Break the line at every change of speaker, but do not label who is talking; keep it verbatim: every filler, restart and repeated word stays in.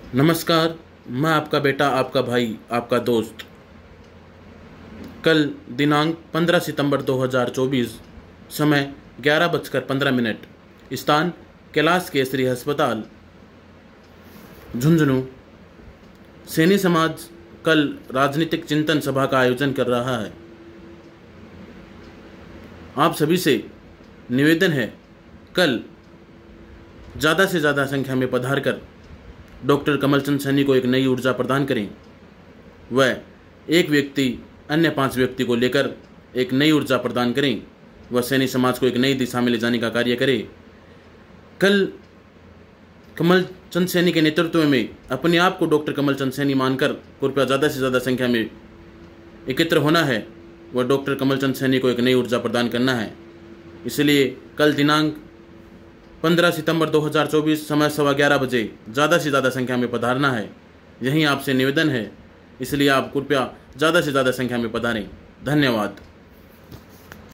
नमस्कार, मैं आपका बेटा, आपका भाई, आपका दोस्त। कल दिनांक पंद्रह सितंबर दो हज़ार चौबीस, समय ग्यारह बजकर पंद्रह मिनट, स्थान कैलाश केसरी अस्पताल, झुंझुनू। सैनी समाज कल राजनीतिक चिंतन सभा का आयोजन कर रहा है। आप सभी से निवेदन है, कल ज़्यादा से ज़्यादा संख्या में पधार कर डॉक्टर कमलचंद सैनी को एक नई ऊर्जा प्रदान करें। वह एक व्यक्ति अन्य पांच व्यक्ति को लेकर एक नई ऊर्जा प्रदान करें। वह सैनी समाज को एक नई दिशा में ले जाने का कार्य करे। कल कमलचंद सैनी के नेतृत्व में अपने आप को डॉक्टर कमलचंद सैनी मानकर कृपया ज़्यादा से ज़्यादा संख्या में एकत्र होना है। वह डॉक्टर कमलचंद सैनी को एक नई ऊर्जा प्रदान करना है। इसलिए कल दिनांक पंद्रह सितंबर दो हज़ार चौबीस, समय सवा ग्यारह बजे ज़्यादा से ज़्यादा संख्या में पधारना है। यही आपसे निवेदन है, इसलिए आप कृपया ज़्यादा से ज़्यादा संख्या में पधारें। धन्यवाद।